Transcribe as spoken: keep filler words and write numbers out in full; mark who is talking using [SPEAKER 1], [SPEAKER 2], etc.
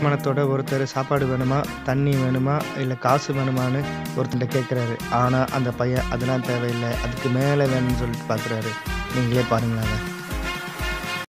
[SPEAKER 1] மனத்தோட ஒருத்தர் சாப்பாடு வேணுமா, தண்ணி வேணுமா, இல்ல காசு வேணுமான்னு ஒருத்தன்ட்ட கேட்குறாரு. ஆனா அந்த பையன் அதெல்லாம் தேவையில்ல, அதுக்கு மேல வேணும்னு சொல்லிட்டு பார்க்குறாரு. நீங்களே பாருங்களேன் அத.